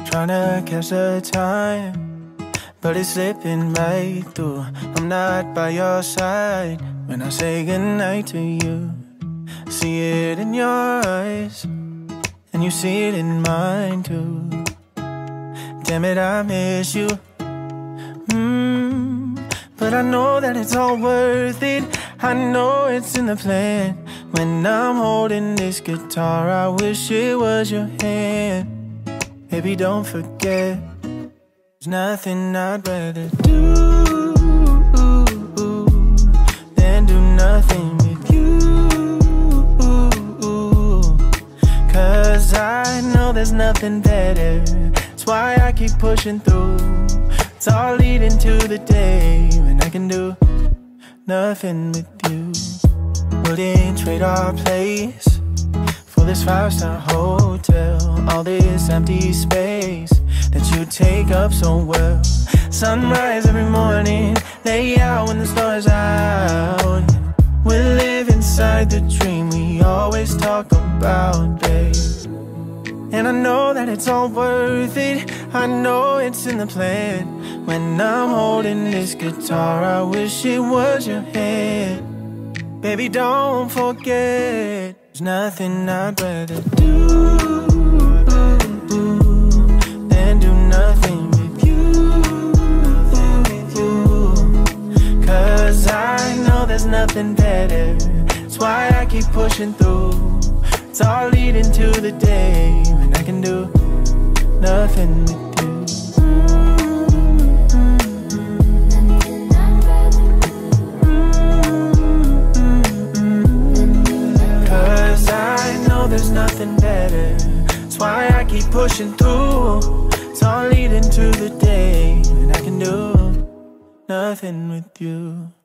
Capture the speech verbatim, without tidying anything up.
trying to catch the time, but it's slipping right through. I'm not by your side when I say goodnight to you. See it in your eyes, and you see it in mine too. Damn it, I miss you. mm, But I know that it's all worth it. I know it's in the plan. When I'm holding this guitar, I wish it was your hand. Baby, don't forget, there's nothing I'd rather do than do nothing with you. Cause I know there's nothing better. That's why I keep pushing through. It's all leading to the day when I can do nothing with you. Wouldn't trade our place for this five-star hotel. All this empty space that you take up so well. Sunrise every morning, lay out when the stars out. We live inside the dream we always talk about, babe. And I know that it's all worth it. I know it's in the plan. When I'm holding this guitar, I wish it was your hand. Baby, don't forget, there's nothing I'd rather do than do nothing with you. Cause I know there's nothing better. That's why I keep pushing through. It's all leading to the day when I can do nothing with you. There's nothing better. That's why I keep pushing through. It's all leading to the day when I can do nothing with you.